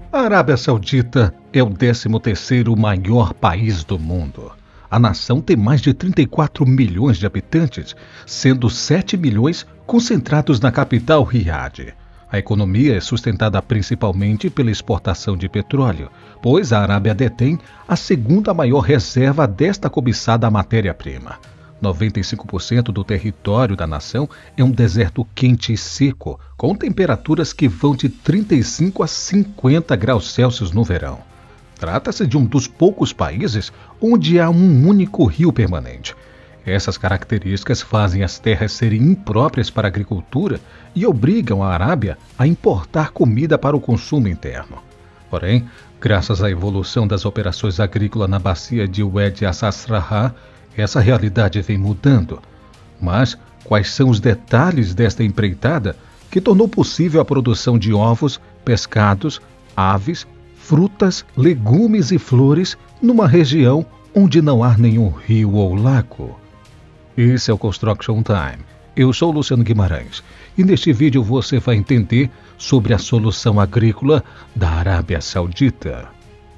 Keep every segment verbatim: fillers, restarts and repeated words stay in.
A Arábia Saudita é o décimo terceiro maior país do mundo. A nação tem mais de trinta e quatro milhões de habitantes, sendo sete milhões concentrados na capital Riad. A economia é sustentada principalmente pela exportação de petróleo, pois a Arábia detém a segunda maior reserva desta cobiçada matéria-prima. noventa e cinco por cento do território da nação é um deserto quente e seco, com temperaturas que vão de trinta e cinco a cinquenta graus Celsius no verão. Trata-se de um dos poucos países onde há um único rio permanente. Essas características fazem as terras serem impróprias para a agricultura e obrigam a Arábia a importar comida para o consumo interno. Porém, graças à evolução das operações agrícolas na bacia de Wadi As-Sasrahá, essa realidade vem mudando. Mas quais são os detalhes desta empreitada que tornou possível a produção de ovos, pescados, aves, frutas, legumes e flores numa região onde não há nenhum rio ou lago? Esse é o Construction Time. Eu sou Luciano Guimarães e neste vídeo você vai entender sobre a solução agrícola da Arábia Saudita.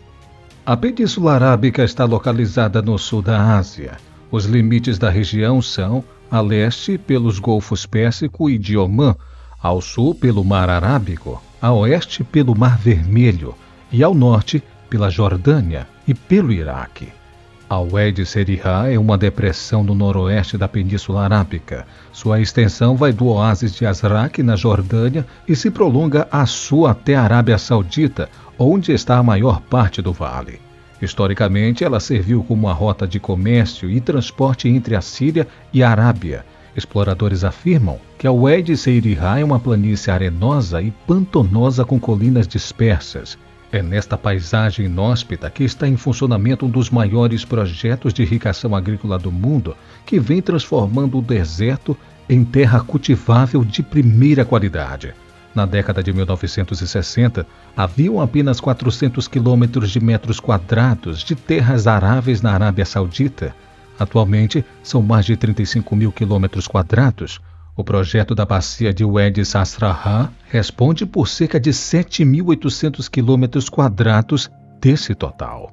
A Península Arábica está localizada no sul da Ásia. Os limites da região são a leste pelos Golfos Pérsico e de Omã, ao sul pelo Mar Arábico, a oeste pelo Mar Vermelho e ao norte pela Jordânia e pelo Iraque. A Wadi Serihá é uma depressão no noroeste da Península Arábica. Sua extensão vai do oásis de Azraq, na Jordânia, e se prolonga a sul até a Arábia Saudita, onde está a maior parte do vale. Historicamente, ela serviu como uma rota de comércio e transporte entre a Síria e a Arábia. Exploradores afirmam que a Wadi Serihá é uma planície arenosa e pantanosa com colinas dispersas. É nesta paisagem inóspita que está em funcionamento um dos maiores projetos de irrigação agrícola do mundo, que vem transformando o deserto em terra cultivável de primeira qualidade. Na década de mil novecentos e sessenta, haviam apenas quatrocentos quilômetros de metros quadrados de terras aráveis na Arábia Saudita. Atualmente, são mais de trinta e cinco mil quilômetros quadrados. O projeto da bacia de Wadi As-Sasrahá responde por cerca de sete mil e oitocentos quilômetros quadrados desse total.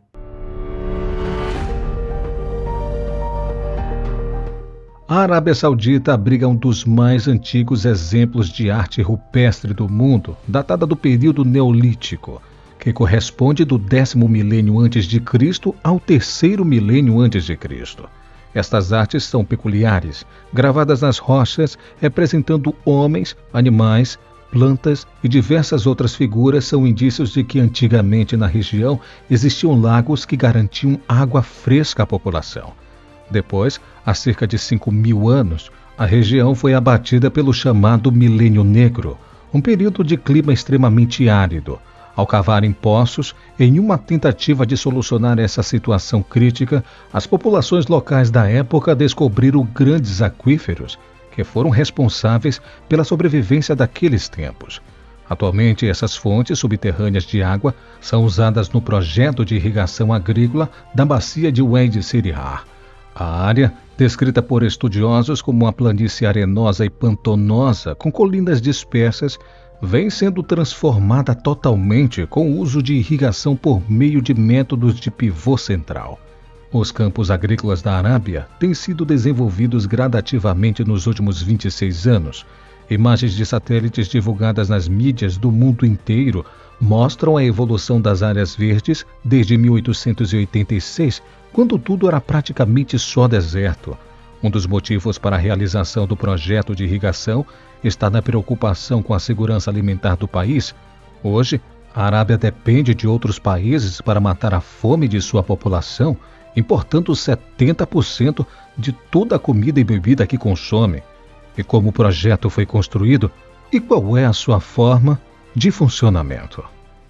A Arábia Saudita abriga um dos mais antigos exemplos de arte rupestre do mundo, datada do período Neolítico, que corresponde do décimo milênio antes de Cristo ao terceiro milênio antes de Cristo. Estas artes são peculiares, gravadas nas rochas, representando homens, animais, plantas e diversas outras figuras, são indícios de que antigamente na região existiam lagos que garantiam água fresca à população. Depois, há cerca de cinco mil anos, a região foi abatida pelo chamado Milênio Negro, um período de clima extremamente árido. Ao cavarem poços, em uma tentativa de solucionar essa situação crítica, as populações locais da época descobriram grandes aquíferos que foram responsáveis pela sobrevivência daqueles tempos. Atualmente, essas fontes subterrâneas de água são usadas no projeto de irrigação agrícola da bacia de Wadi Serihá. A área, descrita por estudiosos como uma planície arenosa e pantanosa com colinas dispersas, vem sendo transformada totalmente com o uso de irrigação por meio de métodos de pivô central. Os campos agrícolas da Arábia têm sido desenvolvidos gradativamente nos últimos vinte e seis anos. Imagens de satélites divulgadas nas mídias do mundo inteiro mostram a evolução das áreas verdes desde mil oitocentos e oitenta e seis, quando tudo era praticamente só deserto. Um dos motivos para a realização do projeto de irrigação está na preocupação com a segurança alimentar do país. Hoje, a Arábia depende de outros países para matar a fome de sua população, importando setenta por cento de toda a comida e bebida que consome. E como o projeto foi construído e qual é a sua forma de funcionamento?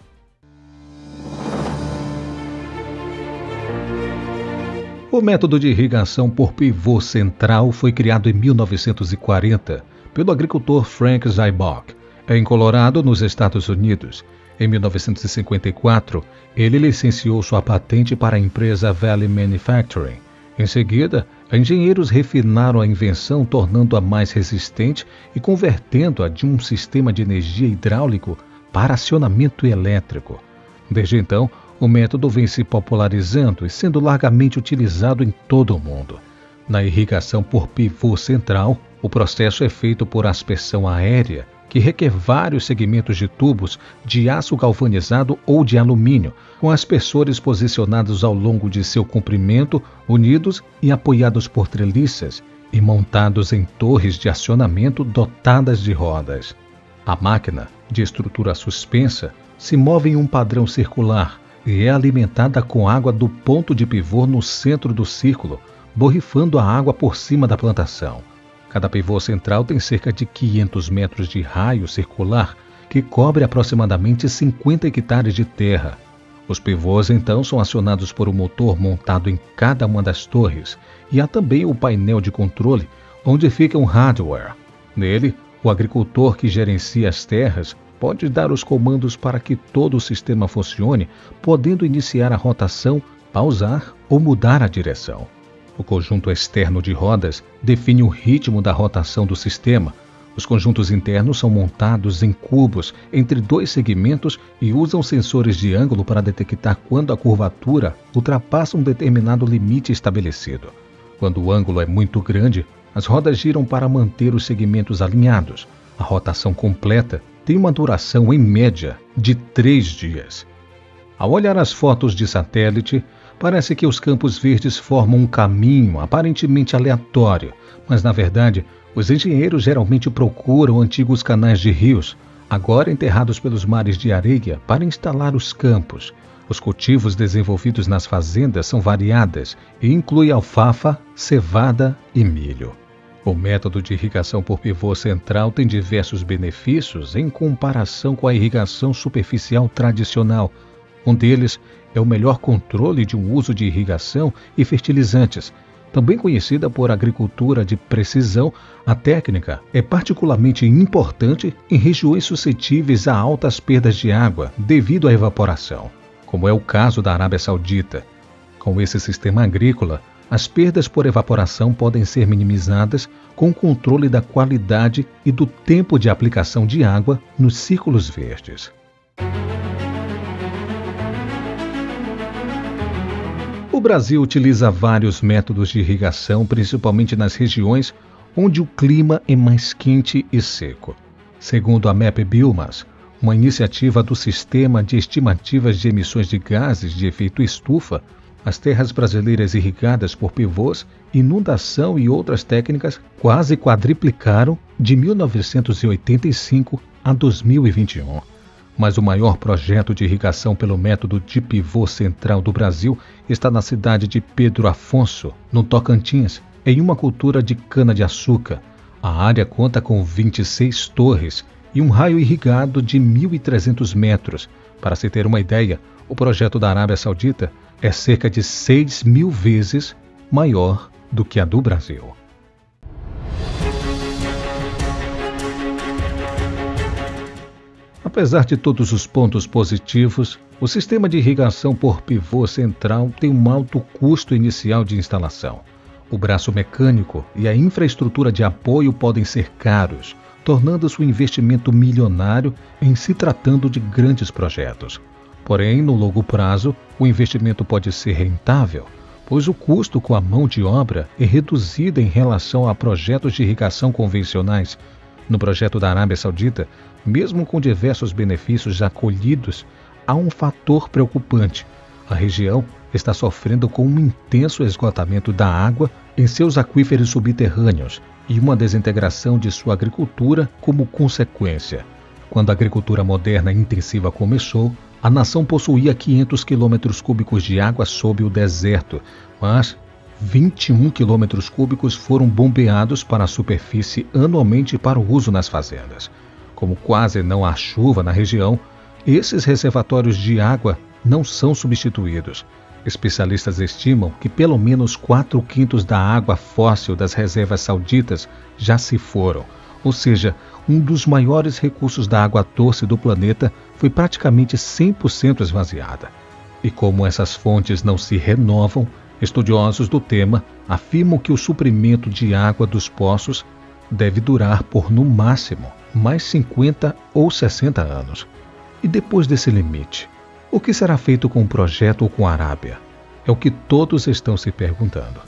O método de irrigação por pivô central foi criado em mil novecentos e quarenta pelo agricultor Frank Zybock, em Colorado, nos Estados Unidos. Em mil novecentos e cinquenta e quatro, ele licenciou sua patente para a empresa Valley Manufacturing. Em seguida, engenheiros refinaram a invenção, tornando-a mais resistente e convertendo-a de um sistema de energia hidráulico para acionamento elétrico. Desde então, o método vem se popularizando e sendo largamente utilizado em todo o mundo. Na irrigação por pivô central, o processo é feito por aspersão aérea, que requer vários segmentos de tubos de aço galvanizado ou de alumínio, com aspersores posicionados ao longo de seu comprimento, unidos e apoiados por treliças e montados em torres de acionamento dotadas de rodas. A máquina, de estrutura suspensa, se move em um padrão circular e é alimentada com água do ponto de pivô no centro do círculo, borrifando a água por cima da plantação. Cada pivô central tem cerca de quinhentos metros de raio circular, que cobre aproximadamente cinquenta hectares de terra. Os pivôs, então, são acionados por um motor montado em cada uma das torres, e há também o painel de controle, onde fica um hardware. Nele, o agricultor que gerencia as terras pode dar os comandos para que todo o sistema funcione, podendo iniciar a rotação, pausar ou mudar a direção. O conjunto externo de rodas define o ritmo da rotação do sistema. Os conjuntos internos são montados em cubos entre dois segmentos e usam sensores de ângulo para detectar quando a curvatura ultrapassa um determinado limite estabelecido. Quando o ângulo é muito grande, as rodas giram para manter os segmentos alinhados. A rotação completa tem uma duração, em média, de três dias. Ao olhar as fotos de satélite, parece que os campos verdes formam um caminho aparentemente aleatório, mas, na verdade, os engenheiros geralmente procuram antigos canais de rios, agora enterrados pelos mares de areia, para instalar os campos. Os cultivos desenvolvidos nas fazendas são variadas e incluem alfafa, cevada e milho. O método de irrigação por pivô central tem diversos benefícios em comparação com a irrigação superficial tradicional. Um deles é o melhor controle de um uso de irrigação e fertilizantes. Também conhecida por agricultura de precisão, a técnica é particularmente importante em regiões suscetíveis a altas perdas de água devido à evaporação, como é o caso da Arábia Saudita. Com esse sistema agrícola, as perdas por evaporação podem ser minimizadas com o controle da qualidade e do tempo de aplicação de água nos círculos verdes. O Brasil utiliza vários métodos de irrigação, principalmente nas regiões onde o clima é mais quente e seco. Segundo a MapBiomas, uma iniciativa do Sistema de Estimativas de Emissões de Gases de Efeito Estufa, as terras brasileiras irrigadas por pivôs, inundação e outras técnicas quase quadriplicaram de mil novecentos e oitenta e cinco a dois mil e vinte e um. Mas o maior projeto de irrigação pelo método de pivô central do Brasil está na cidade de Pedro Afonso, no Tocantins, em uma cultura de cana-de-açúcar. A área conta com vinte e seis torres e um raio irrigado de mil e trezentos metros. Para se ter uma ideia, o projeto da Arábia Saudita é cerca de seis mil vezes maior do que a do Brasil. Apesar de todos os pontos positivos, o sistema de irrigação por pivô central tem um alto custo inicial de instalação. O braço mecânico e a infraestrutura de apoio podem ser caros, tornando-se um investimento milionário em se tratando de grandes projetos. Porém, no longo prazo, o investimento pode ser rentável, pois o custo com a mão de obra é reduzido em relação a projetos de irrigação convencionais. No projeto da Arábia Saudita, mesmo com diversos benefícios já colhidos, há um fator preocupante. A região está sofrendo com um intenso esgotamento da água em seus aquíferos subterrâneos e uma desintegração de sua agricultura como consequência. Quando a agricultura moderna e intensiva começou, a nação possuía quinhentos quilômetros cúbicos de água sob o deserto, mas vinte e um quilômetros cúbicos foram bombeados para a superfície anualmente para o uso nas fazendas. Como quase não há chuva na região, esses reservatórios de água não são substituídos. Especialistas estimam que pelo menos quatro quintos da água fóssil das reservas sauditas já se foram, ou seja, um dos maiores recursos da água doce do planeta foi praticamente cem por cento esvaziada. E como essas fontes não se renovam, estudiosos do tema afirmam que o suprimento de água dos poços deve durar por, no máximo, mais cinquenta ou sessenta anos. E depois desse limite, o que será feito com o projeto ou com a Arábia? É o que todos estão se perguntando.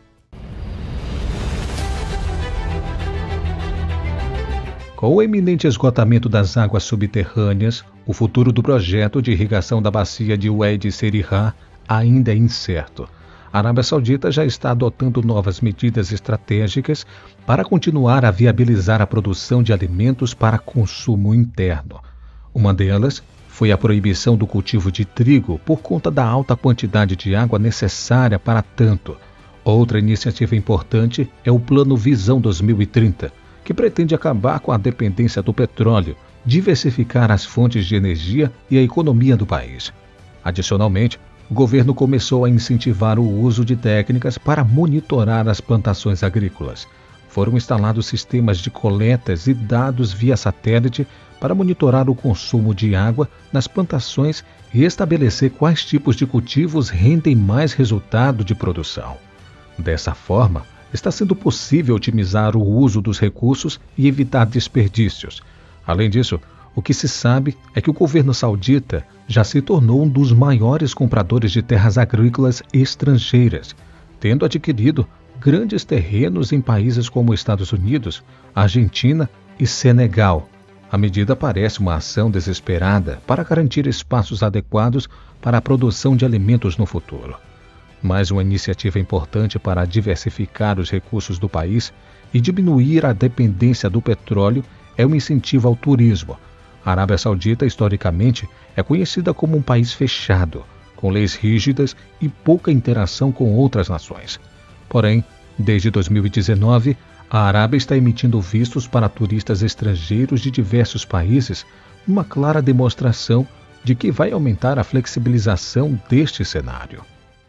Com o iminente esgotamento das águas subterrâneas, o futuro do projeto de irrigação da bacia de Wadi Serihah ainda é incerto. A Arábia Saudita já está adotando novas medidas estratégicas para continuar a viabilizar a produção de alimentos para consumo interno. Uma delas foi a proibição do cultivo de trigo por conta da alta quantidade de água necessária para tanto. Outra iniciativa importante é o Plano Visão dois mil e trinta, que pretende acabar com a dependência do petróleo, diversificar as fontes de energia e a economia do país. Adicionalmente, o governo começou a incentivar o uso de técnicas para monitorar as plantações agrícolas. Foram instalados sistemas de coletas e dados via satélite para monitorar o consumo de água nas plantações e estabelecer quais tipos de cultivos rendem mais resultado de produção. Dessa forma, está sendo possível otimizar o uso dos recursos e evitar desperdícios. Além disso, o que se sabe é que o governo saudita já se tornou um dos maiores compradores de terras agrícolas estrangeiras, tendo adquirido grandes terrenos em países como Estados Unidos, Argentina e Senegal. A medida parece uma ação desesperada para garantir espaços adequados para a produção de alimentos no futuro. Mais uma iniciativa importante para diversificar os recursos do país e diminuir a dependência do petróleo é o incentivo ao turismo. A Arábia Saudita, historicamente, é conhecida como um país fechado, com leis rígidas e pouca interação com outras nações. Porém, desde dois mil e dezenove, a Arábia está emitindo vistos para turistas estrangeiros de diversos países, uma clara demonstração de que vai aumentar a flexibilização deste cenário.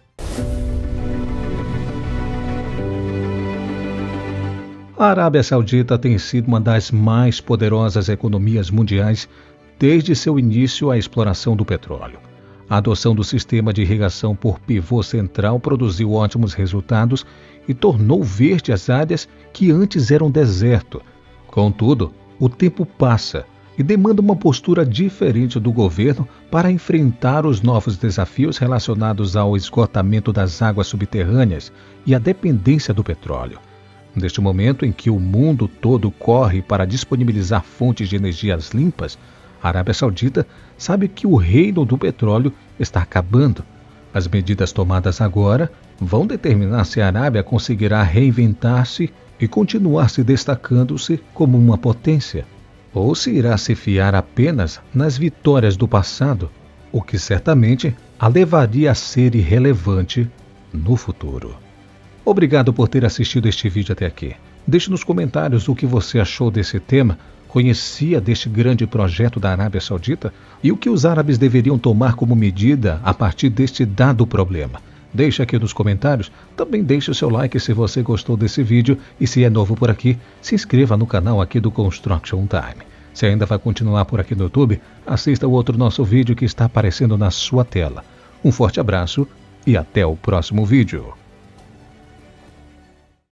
A Arábia Saudita tem sido uma das mais poderosas economias mundiais desde seu início à exploração do petróleo. A adoção do sistema de irrigação por pivô central produziu ótimos resultados e tornou verde as áreas que antes eram deserto. Contudo, o tempo passa e demanda uma postura diferente do governo para enfrentar os novos desafios relacionados ao esgotamento das águas subterrâneas e à dependência do petróleo. Neste momento em que o mundo todo corre para disponibilizar fontes de energias limpas, a Arábia Saudita sabe que o reino do petróleo está acabando. As medidas tomadas agora vão determinar se a Arábia conseguirá reinventar-se e continuar se destacando-se como uma potência, ou se irá se fiar apenas nas vitórias do passado, o que certamente a levaria a ser irrelevante no futuro. Obrigado por ter assistido este vídeo até aqui. Deixe nos comentários o que você achou desse tema, conhecia deste grande projeto da Arábia Saudita e o que os árabes deveriam tomar como medida a partir deste dado problema. Deixe aqui nos comentários, também deixe o seu like se você gostou desse vídeo e se é novo por aqui, se inscreva no canal aqui do Construction Time. Se ainda vai continuar por aqui no YouTube, assista o outro nosso vídeo que está aparecendo na sua tela. Um forte abraço e até o próximo vídeo.